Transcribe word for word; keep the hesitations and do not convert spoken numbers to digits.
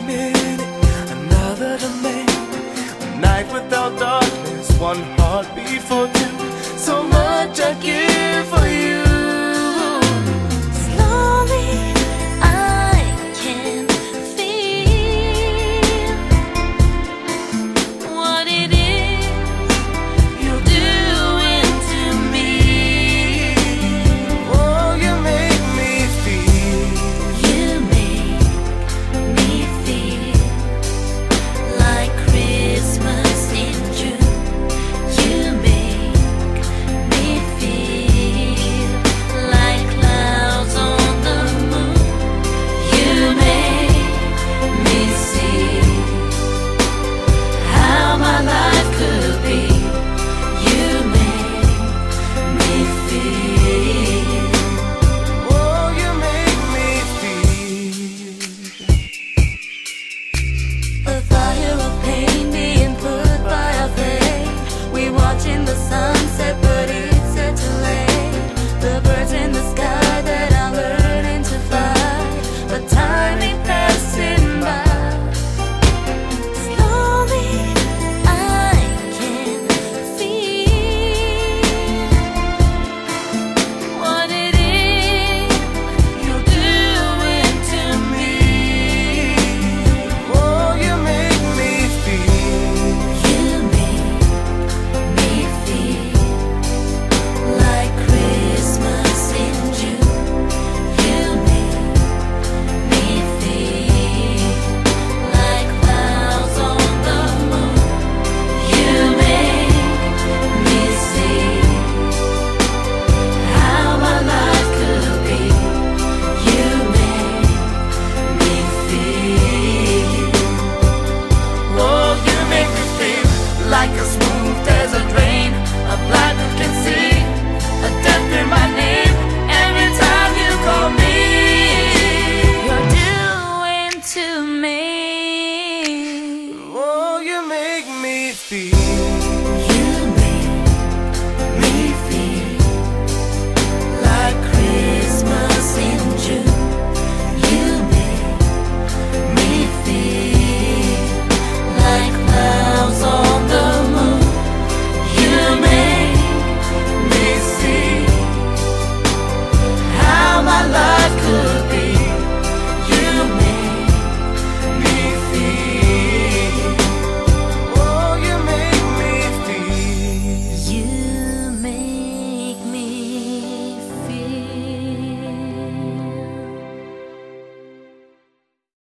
minute, another domain. A night without darkness, one heartbeat for two. So much I give for you. Slowly I can feel what it is you're doing to me. Oh, you make me feel. You make me feel like Christmas in June. You make me feel like clouds on the moon. You make me see how my life could be. You make me feel. Oh, you make me feel. The fire of pain being put by our flame. We watching the sunset, but it's set too late. The birds in the sky that are learning to fly, but time ain't passing by. Slowly I can feel what it is you're doing to me. Oh, you make me feel. You make me feel like Christmas in June. You make me feel like clouds on the moon. You make me see how my life could be. You make me feel. Oh, you make me feel like a smooth desert rain, a blind who can see, a death in my name every time you call me. You're doing to me.